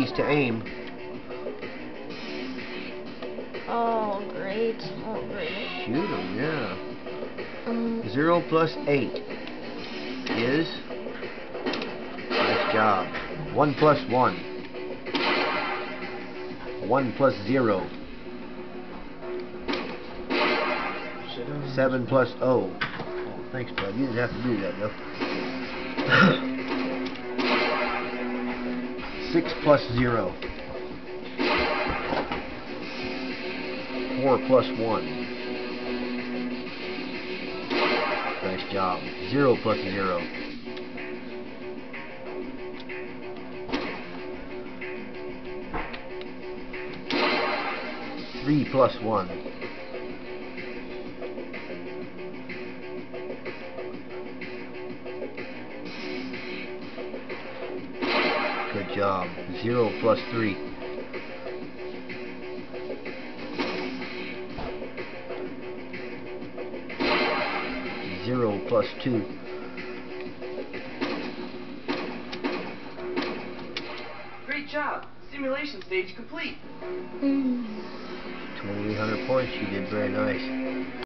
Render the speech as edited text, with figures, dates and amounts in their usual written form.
keys to aim. Oh, great. Oh, great. Shoot him, yeah. 0 plus 8 is... Nice job. 1 plus 1. 1 plus 0. 7 plus 0. Oh, thanks, bud. You didn't have to do that, though. 6 plus 0. 4 plus 1. Nice job. 0 plus 0. 3 plus 1. Good job. 0 plus 3. 0 plus 2. Great job! Simulation stage complete! 2,800 points. You did very nice.